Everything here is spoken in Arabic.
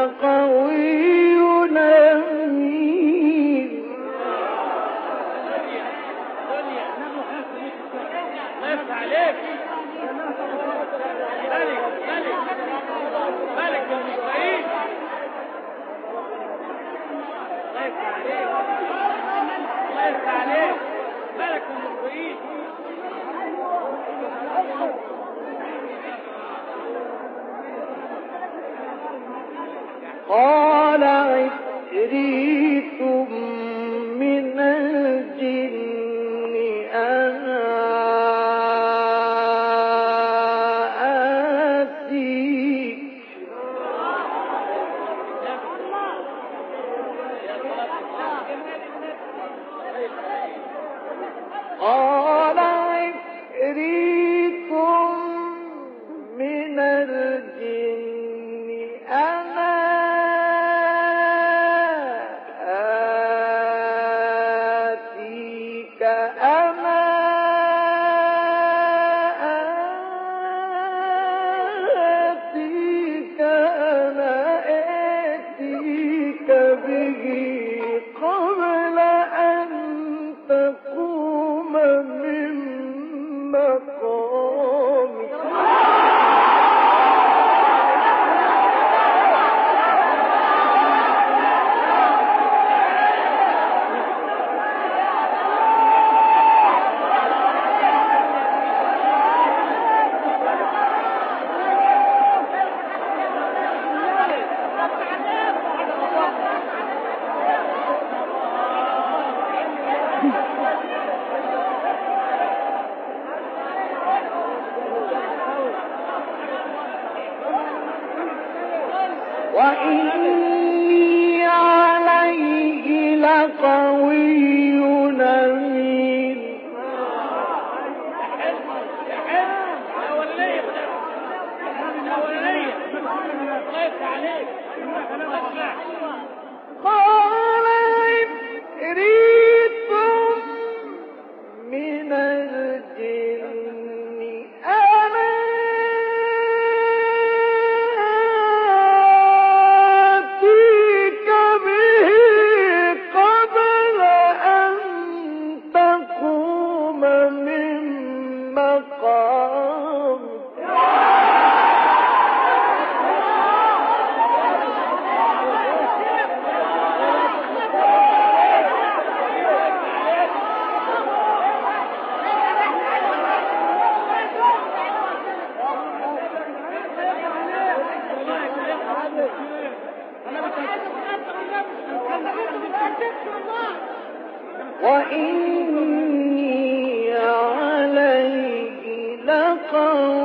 لقوي أمين. قال عفريت من الجن أنا آتيك قال عفريت من الجن أنا آتيك به قبل أن تقوم من مقامك. وإني عليه لقوي أمين. قال عفريت من الجن أنا آتيك به قبل أن تقوم من مقامك. وإني عليه لقوي